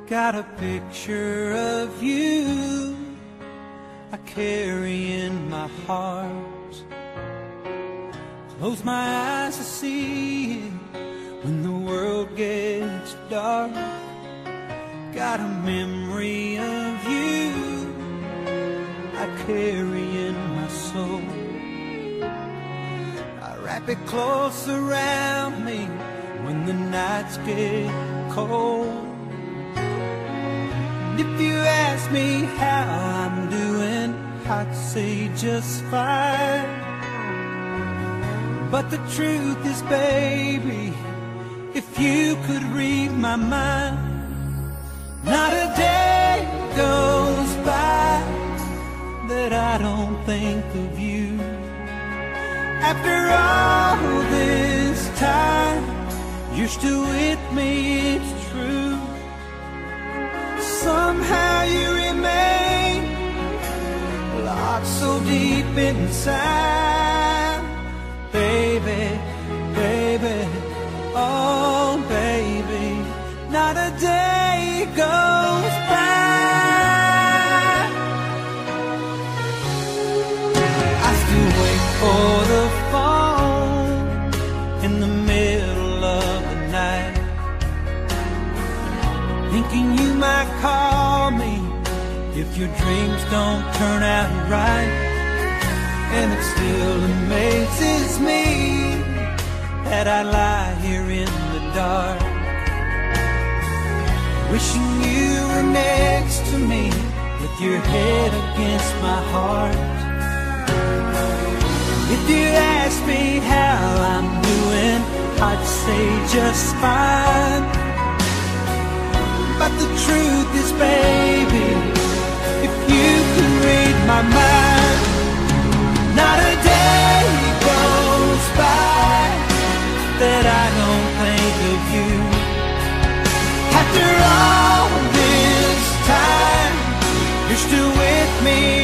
Got a picture of you I carry in my heart. Close my eyes to see it when the world gets dark. Got a memory of you I carry in my soul. I wrap it close around me when the nights get cold. If you ask me how I'm doing, I'd say just fine. But the truth is, baby, if you could read my mind, not a day goes by that I don't think of you. After all this time, you're still with me, it's true. Somehow you remain locked so deep inside. Baby, baby, oh baby, not a day goes by. I still wait for the phone in the middle of the night, thinking you might call me if your dreams don't turn out right. And it still amazes me that I lie here in the dark, wishing you were next to me with your head against my heart. If you ask me how I'm doing, I'd say just fine. But the truth is, baby, if you can read my mind, not a day goes by that I don't think of you. After all this time, you're still with me.